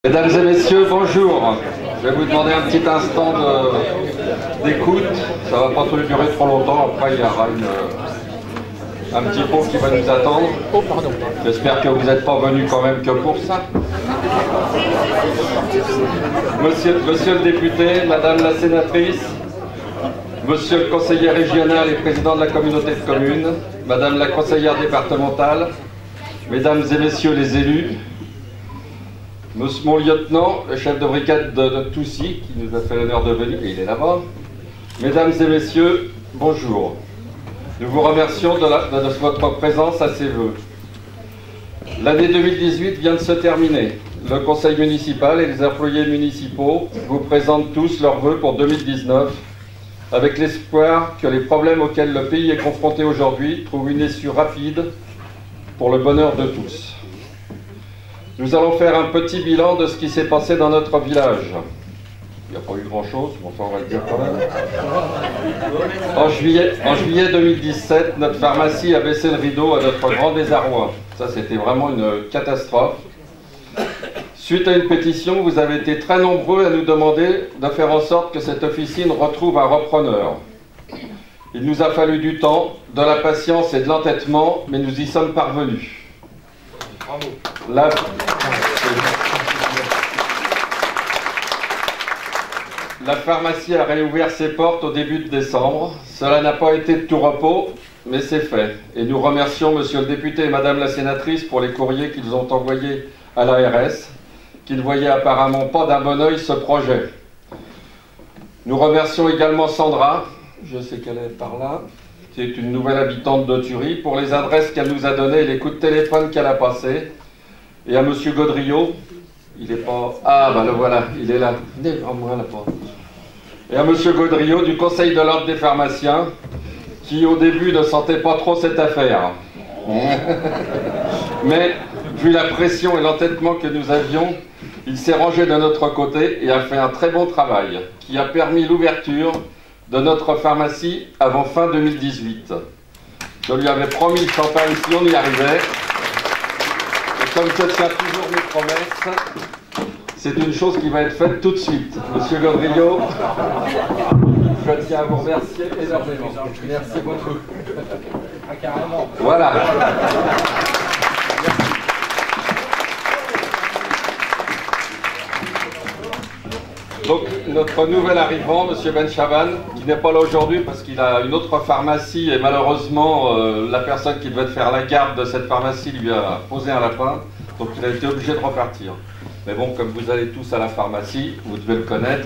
Mesdames et messieurs, bonjour. Je vais vous demander un petit instant d'écoute. Ça ne va pas durer trop longtemps. Après, il y aura un petit pot qui va nous attendre. Oh, pardon. J'espère que vous n'êtes pas venus quand même que pour ça. Monsieur le député, Madame la sénatrice, Monsieur le conseiller régional et président de la communauté de communes, Madame la conseillère départementale, Mesdames et Messieurs les élus, mon lieutenant, le chef de brigade de Toussy, qui nous a fait l'honneur de venir, et il est là-bas. Mesdames et messieurs, bonjour. Nous vous remercions de votre présence à ces vœux. L'année 2018 vient de se terminer. Le conseil municipal et les employés municipaux vous présentent tous leurs vœux pour 2019, avec l'espoir que les problèmes auxquels le pays est confronté aujourd'hui trouvent une issue rapide pour le bonheur de tous. Nous allons faire un petit bilan de ce qui s'est passé dans notre village. Il n'y a pas eu grand-chose, mais enfin on va le dire quand même. En juillet 2017, notre pharmacie a baissé le rideau à notre grand désarroi. Ça, c'était vraiment une catastrophe. Suite à une pétition, vous avez été très nombreux à nous demander de faire en sorte que cette officine retrouve un repreneur. Il nous a fallu du temps, de la patience et de l'entêtement, mais nous y sommes parvenus. La pharmacie a réouvert ses portes au début de décembre. Cela n'a pas été de tout repos, mais c'est fait. Et nous remercions Monsieur le député et Madame la sénatrice pour les courriers qu'ils ont envoyés à l'ARS, qui ne voyaient apparemment pas d'un bon œil ce projet. Nous remercions également Sandra, je sais qu'elle est par là, qui est une nouvelle habitante de Thury, pour les adresses qu'elle nous a données et les coups de téléphone qu'elle a passés. Et à Monsieur Gaudriot, il est pas... Ah, ben le voilà, il est là. Et à Monsieur Gaudriot du Conseil de l'Ordre des pharmaciens, qui au début ne sentait pas trop cette affaire. Mais, vu la pression et l'entêtement que nous avions, il s'est rangé de notre côté et a fait un très bon travail, qui a permis l'ouverture de notre pharmacie avant fin 2018. Je lui avais promis le champagne si on y arrivait. Et comme je tiens toujours mes promesses, c'est une chose qui va être faite tout de suite. Monsieur Gaudriot, je tiens à vous remercier énormément. Merci beaucoup. Voilà. Donc, notre nouvel arrivant, M. Benchaban, qui n'est pas là aujourd'hui parce qu'il a une autre pharmacie et malheureusement, la personne qui devait faire la garde de cette pharmacie lui a posé un lapin, donc il a été obligé de repartir. Mais bon, comme vous allez tous à la pharmacie, vous devez le connaître.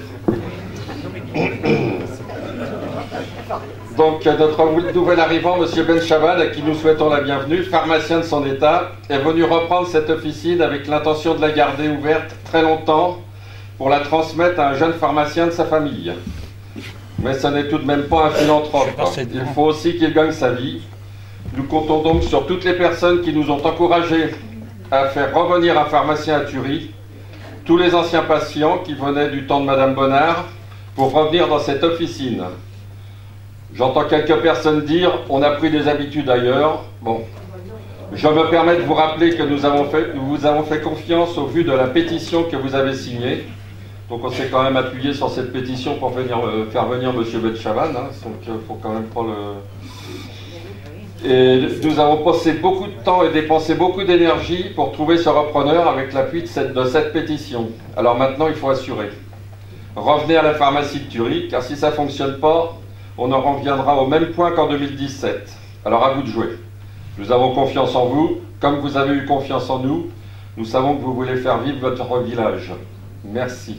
Donc, notre nouvel arrivant, M. Benchaban, à qui nous souhaitons la bienvenue, pharmacien de son état, est venu reprendre cette officine avec l'intention de la garder ouverte très longtemps, pour la transmettre à un jeune pharmacien de sa famille. Mais ce n'est tout de même pas un philanthrope. Il faut aussi qu'il gagne sa vie. Nous comptons donc sur toutes les personnes qui nous ont encouragés à faire revenir un pharmacien à Thury, tous les anciens patients qui venaient du temps de Madame Bonnard, pour revenir dans cette officine. J'entends quelques personnes dire « on a pris des habitudes ailleurs ». Bon, je me permets de vous rappeler que nous vous avons fait confiance au vu de la pétition que vous avez signée. Donc on s'est quand même appuyé sur cette pétition pour faire venir M. Benchaban, hein, donc il ne faut quand même pas le... Et nous avons passé beaucoup de temps et dépensé beaucoup d'énergie pour trouver ce repreneur avec l'appui de cette pétition. Alors maintenant il faut assurer. Revenez à la pharmacie de Thury, car si ça ne fonctionne pas, on en reviendra au même point qu'en 2017. Alors à vous de jouer. Nous avons confiance en vous, comme vous avez eu confiance en nous. Nous savons que vous voulez faire vivre votre village. Merci.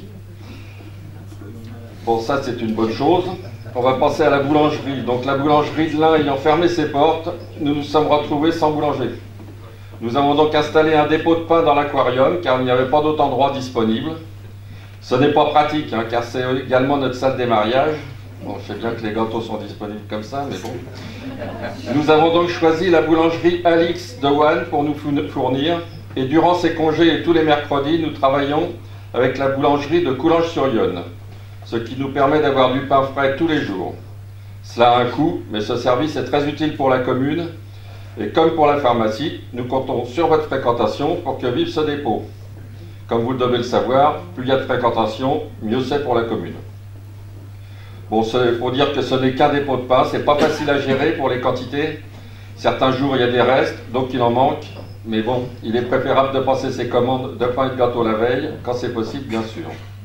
Bon, ça c'est une bonne chose. On va passer à la boulangerie. Donc la boulangerie de l'Ain ayant fermé ses portes, nous nous sommes retrouvés sans boulanger. Nous avons donc installé un dépôt de pain dans l'aquarium, car il n'y avait pas d'autre endroit disponible. Ce n'est pas pratique, hein, car c'est également notre salle des mariages. Bon, je sais bien que les gâteaux sont disponibles comme ça, mais bon. Nous avons donc choisi la boulangerie Alix de Wannes pour nous fournir. Et durant ces congés et tous les mercredis, nous travaillons avec la boulangerie de Coulanges-sur-Yonne, ce qui nous permet d'avoir du pain frais tous les jours. Cela a un coût, mais ce service est très utile pour la commune. Et comme pour la pharmacie, nous comptons sur votre fréquentation pour que vive ce dépôt. Comme vous le devez le savoir, plus il y a de fréquentation, mieux c'est pour la commune. Bon, il faut dire que ce n'est qu'un dépôt de pain, c'est pas facile à gérer pour les quantités. Certains jours, il y a des restes, donc il en manque. Mais bon, il est préférable de passer ses commandes de pain et de gâteau la veille, quand c'est possible, bien sûr.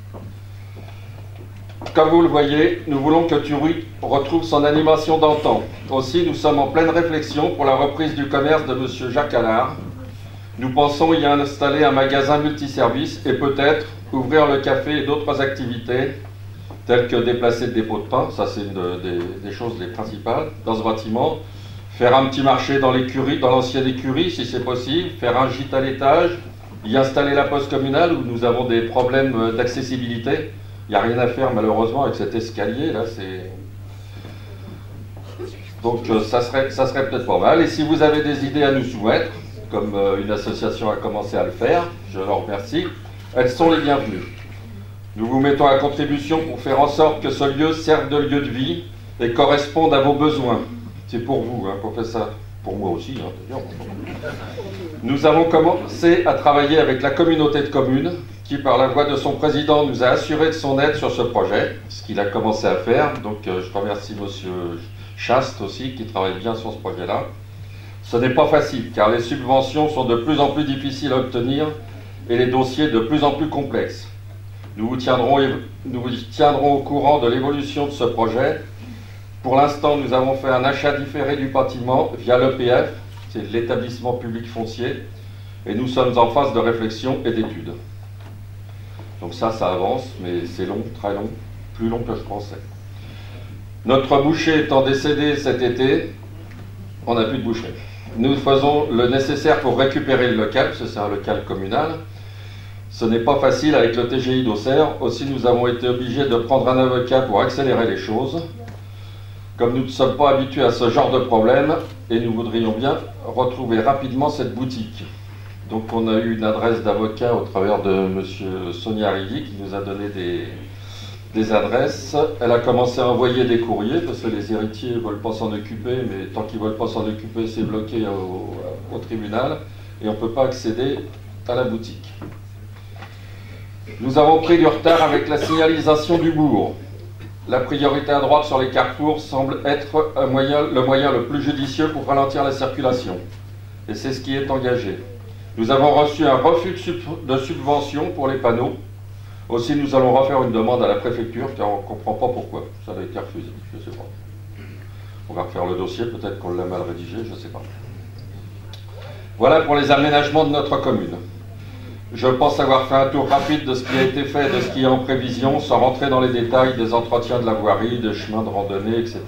Comme vous le voyez, nous voulons que Thury retrouve son animation d'antan. Aussi, nous sommes en pleine réflexion pour la reprise du commerce de M. Jacques Allard. Nous pensons y installer un magasin multiservice et peut-être ouvrir le café et d'autres activités, telles que déplacer le dépôt de pain, ça c'est une des choses les principales, dans ce bâtiment. Faire un petit marché dans l'écurie, dans l'ancienne écurie, si c'est possible, faire un gîte à l'étage, y installer la poste communale où nous avons des problèmes d'accessibilité. Il n'y a rien à faire malheureusement avec cet escalier là, donc ça serait peut-être pas mal. Et si vous avez des idées à nous soumettre, comme une association a commencé à le faire, je leur remercie, elles sont les bienvenues. Nous vous mettons à contribution pour faire en sorte que ce lieu serve de lieu de vie et corresponde à vos besoins. C'est pour vous, hein, qu'on fait ça. Pour moi aussi, hein, d'ailleurs. Nous avons commencé à travailler avec la communauté de communes qui, par la voix de son président, nous a assuré de son aide sur ce projet, ce qu'il a commencé à faire. Donc je remercie M. Chaste aussi, qui travaille bien sur ce projet-là. Ce n'est pas facile, car les subventions sont de plus en plus difficiles à obtenir et les dossiers de plus en plus complexes. Nous vous tiendrons au courant de l'évolution de ce projet. Pour l'instant, nous avons fait un achat différé du bâtiment via l'EPF, c'est l'établissement public foncier, et nous sommes en phase de réflexion et d'études. Donc ça avance, mais c'est long, très long, plus long que je pensais. Notre boucher étant décédé cet été, on n'a plus de boucher. Nous faisons le nécessaire pour récupérer le local, parce que c'est un local communal. Ce n'est pas facile avec le TGI d'Auxerre. Aussi, nous avons été obligés de prendre un avocat pour accélérer les choses. Comme nous ne sommes pas habitués à ce genre de problème, et nous voudrions bien retrouver rapidement cette boutique. Donc on a eu une adresse d'avocat au travers de M. Sonia Rivi qui nous a donné des adresses. Elle a commencé à envoyer des courriers parce que les héritiers ne veulent pas s'en occuper, mais tant qu'ils ne veulent pas s'en occuper, c'est bloqué au tribunal et on ne peut pas accéder à la boutique. Nous avons pris du retard avec la signalisation du bourg. La priorité à droite sur les carrefours semble être le moyen le plus judicieux pour ralentir la circulation. Et c'est ce qui est engagé. Nous avons reçu un refus de subvention pour les panneaux. Aussi, nous allons refaire une demande à la préfecture, car on ne comprend pas pourquoi. Ça a été refusé, je ne sais pas. On va refaire le dossier, peut-être qu'on l'a mal rédigé, je ne sais pas. Voilà pour les aménagements de notre commune. Je pense avoir fait un tour rapide de ce qui a été fait et de ce qui est en prévision, sans rentrer dans les détails des entretiens de la voirie, des chemins de randonnée, etc.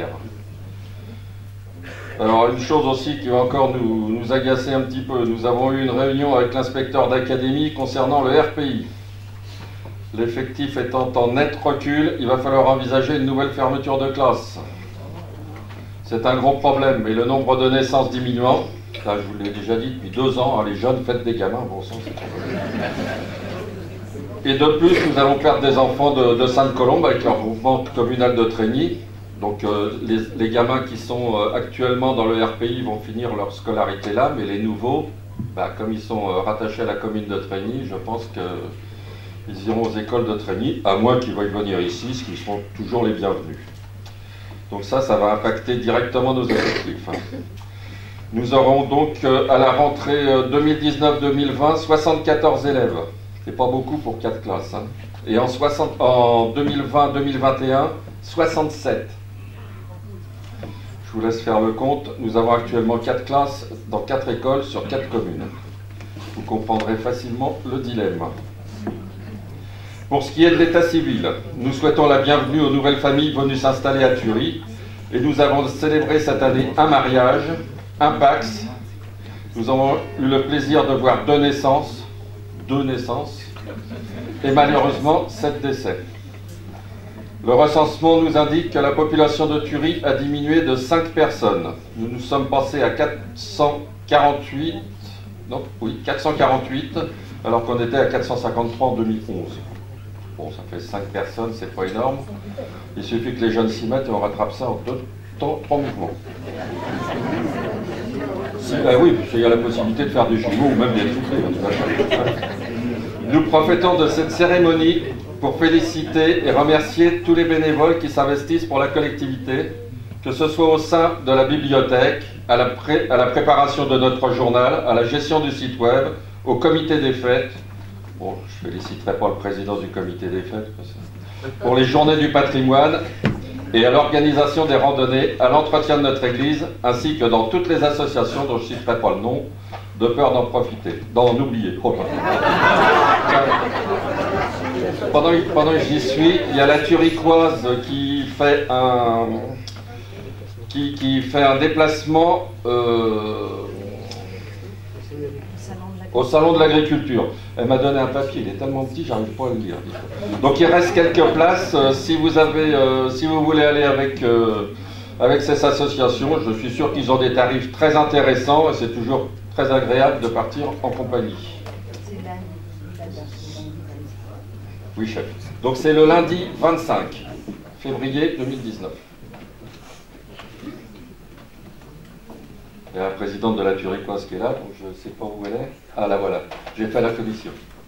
Alors, une chose aussi qui va encore nous agacer un petit peu, nous avons eu une réunion avec l'inspecteur d'académie concernant le RPI. L'effectif étant en net recul, il va falloir envisager une nouvelle fermeture de classe. C'est un gros problème, mais le nombre de naissances diminuant, là, je vous l'ai déjà dit depuis 2 ans, hein, les jeunes faites des gamins, bon sang, c'est et de plus, nous allons perdre des enfants de Sainte-Colombe avec leur mouvement communal de Trégny. Donc les gamins qui sont actuellement dans le RPI vont finir leur scolarité là, mais les nouveaux, comme ils sont rattachés à la commune de Trégny, je pense qu'ils iront aux écoles de Trégny, à moins qu'ils veuillent venir ici, ce qui seront toujours les bienvenus. Donc ça va impacter directement nos effectifs. Nous aurons donc à la rentrée 2019-2020 74 élèves. C'est pas beaucoup pour 4 classes. Hein. Et en 2020-2021, 67. Je vous laisse faire le compte. Nous avons actuellement 4 classes dans 4 écoles sur 4 communes. Vous comprendrez facilement le dilemme. Pour ce qui est de l'état civil, nous souhaitons la bienvenue aux nouvelles familles venues s'installer à Thury. Et nous avons célébré cette année un mariage, un Pacs. Nous avons eu le plaisir de voir 2 naissances, et malheureusement 7 décès. Le recensement nous indique que la population de Thury a diminué de 5 personnes. Nous nous sommes passés à 448, alors qu'on était à 453 en 2011. Bon, ça fait 5 personnes, c'est pas énorme. Il suffit que les jeunes s'y mettent et on rattrape ça en 3 mouvements. Oui, parce qu'il y a la possibilité de faire des jumeaux ou même des triplés. Nous profitons de cette cérémonie pour féliciter et remercier tous les bénévoles qui s'investissent pour la collectivité, que ce soit au sein de la bibliothèque, à la préparation de notre journal, à la gestion du site web, au comité des fêtes. Bon, je ne féliciterai pas le président du comité des fêtes, pour les journées du patrimoine et à l'organisation des randonnées, à l'entretien de notre église, ainsi que dans toutes les associations dont je ne citerai pas le nom, de peur d'en profiter, d'en oublier. Oh, pendant que j'y suis, il y a la Turicoise qui fait un déplacement au salon de l'agriculture. Elle m'a donné un papier, il est tellement petit, j'arrive pas à le lire. Donc il reste quelques places. Si vous voulez aller avec ces associations, je suis sûr qu'ils ont des tarifs très intéressants et c'est toujours très agréable de partir en compagnie. Oui, chef. Donc c'est le lundi 25 février 2019. Il y a la présidente de la Turicoise qui est là, donc je ne sais pas où elle est. Ah, là voilà, j'ai fait la commission.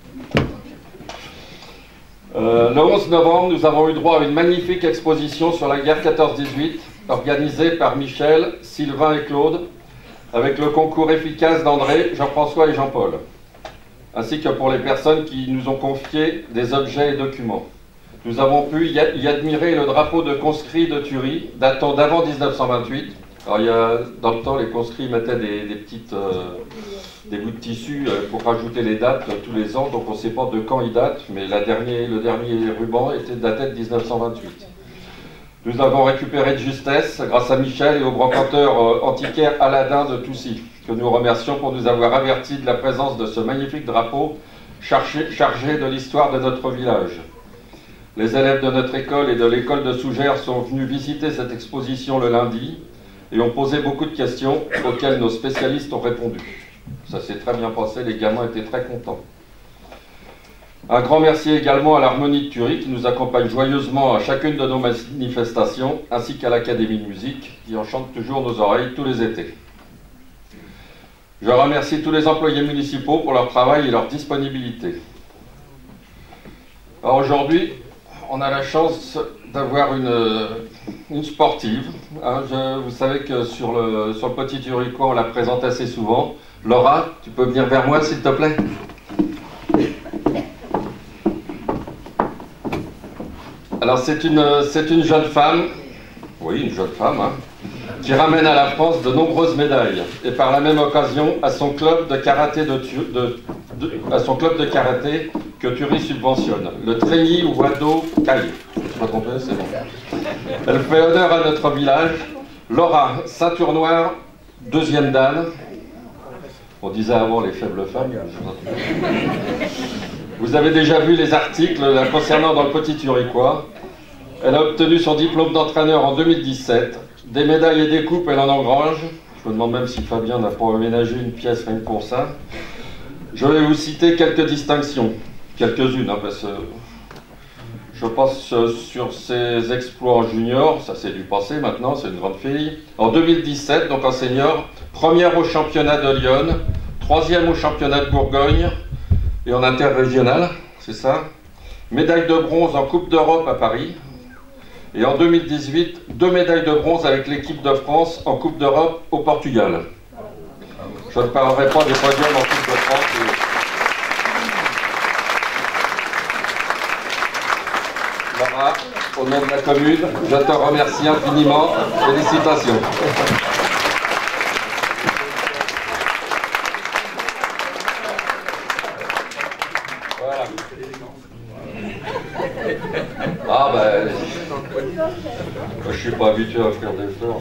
Le 11 novembre, nous avons eu droit à une magnifique exposition sur la guerre 14-18, organisée par Michel, Sylvain et Claude, avec le concours efficace d'André, Jean-François et Jean-Paul, ainsi que pour les personnes qui nous ont confié des objets et documents. Nous avons pu y admirer le drapeau de conscrits de Thury, datant d'avant 1928. Alors, dans le temps, les conscrits mettaient des bouts de tissu pour rajouter les dates tous les ans, donc on ne sait pas de quand ils datent, mais le dernier ruban datait de 1928. Nous avons récupéré de justesse, grâce à Michel et au brocanteur antiquaire Aladin de Toussy, que nous remercions pour nous avoir avertis de la présence de ce magnifique drapeau chargé de l'histoire de notre village. Les élèves de notre école et de l'école de Sougères sont venus visiter cette exposition le lundi et ont posé beaucoup de questions auxquelles nos spécialistes ont répondu. Ça s'est très bien passé, les gamins étaient très contents. Un grand merci également à l'Harmonie de Thury qui nous accompagne joyeusement à chacune de nos manifestations, ainsi qu'à l'Académie de musique qui enchante toujours nos oreilles tous les étés. Je remercie tous les employés municipaux pour leur travail et leur disponibilité. Alors aujourd'hui, on a la chance d'avoir une sportive. Hein, vous savez que sur le Petit Turicois, on la présente assez souvent. Laura, tu peux venir vers moi s'il te plaît? Alors c'est une jeune femme, oui une jeune femme, hein, qui ramène à la France de nombreuses médailles et par la même occasion à son club de karaté que Thury subventionne, le Treilly Wado Kai. Je ne suis pas trompé, c'est bon. Elle fait honneur à notre village. Laura, ceinture noire, deuxième dan. On disait avant les faibles femmes. Vous avez déjà vu les articles la concernant dans le Petit Turicois. Elle a obtenu son diplôme d'entraîneur en 2017. Des médailles et des coupes, elle en engrange. Je me demande même si Fabien n'a pas aménagé une pièce rien que pour ça. Je vais vous citer quelques distinctions. Quelques-unes, hein, parce que je passe sur ses exploits en junior. Ça c'est du passé maintenant, c'est une grande fille. En 2017, donc en senior, première au championnat de Lyon, troisième au championnat de Bourgogne, et en interrégional, c'est ça. Médaille de bronze en Coupe d'Europe à Paris. Et en 2018, 2 médailles de bronze avec l'équipe de France en Coupe d'Europe au Portugal. Je ne parlerai pas des podiums en Coupe de France. Laura, au nom de la commune, je te remercie infiniment. Félicitations. Ah ben, je suis pas habitué à offrir des fleurs.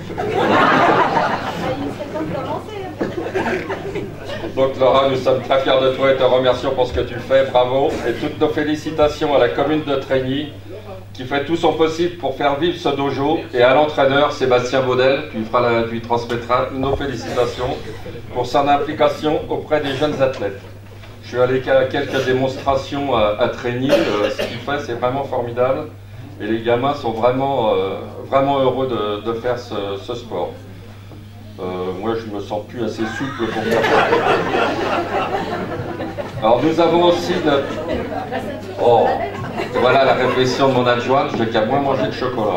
Donc Laura, nous sommes très fiers de toi et te remercions pour ce que tu fais, bravo. Et toutes nos félicitations à la commune de Treilly qui fait tout son possible pour faire vivre ce dojo, et à l'entraîneur Sébastien Baudel, tu lui transmettras nos félicitations pour son implication auprès des jeunes athlètes. Je suis allé à quelques démonstrations à Treilly, ce qu'il fait c'est vraiment formidable et les gamins sont vraiment heureux de faire ce sport. Moi, je me sens plus assez souple pour faire ça. Alors, nous avons aussi notre... Oh, voilà la réflexion de mon adjointe, je n'ai qu'à moins manger de chocolat.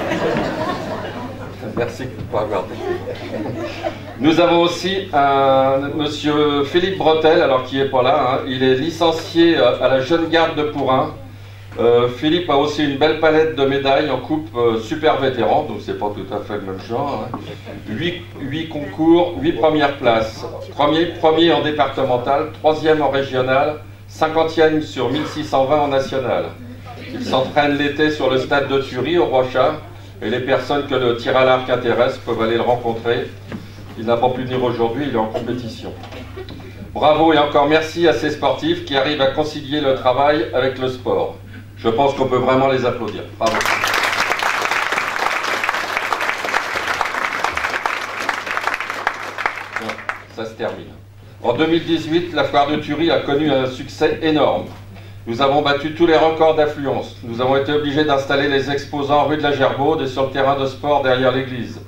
Merci de pas avoir dit. Nous avons aussi monsieur Philippe Bretel, alors qui n'est pas là, hein. Il est licencié à la Jeune Garde de Pourrin. Philippe a aussi une belle palette de médailles en coupe super vétéran, donc c'est pas tout à fait le même genre. Hein. 8 concours, 8 premières places. Premier en départemental, 3e en régional, 50e sur 1620 en national. Il s'entraîne l'été sur le stade de Thury au Rochat, et les personnes que le tir à l'arc intéresse peuvent aller le rencontrer. Il n'a pas pu venir aujourd'hui, il est en compétition. Bravo et encore merci à ces sportifs qui arrivent à concilier le travail avec le sport. Je pense qu'on peut vraiment les applaudir. Bravo. Bon, ça se termine. En 2018, la foire de Thury a connu un succès énorme. Nous avons battu tous les records d'affluence. Nous avons été obligés d'installer les exposants rue de la Gerbaude et sur le terrain de sport derrière l'église.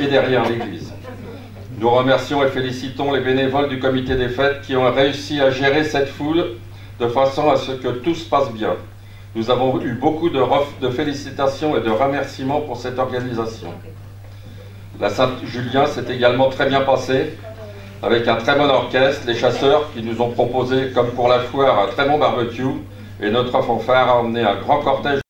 Nous remercions et félicitons les bénévoles du comité des fêtes qui ont réussi à gérer cette foule de façon à ce que tout se passe bien. Nous avons eu beaucoup de félicitations et de remerciements pour cette organisation. La Saint-Julien s'est également très bien passée, avec un très bon orchestre, les chasseurs qui nous ont proposé, comme pour la foire, un très bon barbecue, et notre fanfare a emmené un grand cortège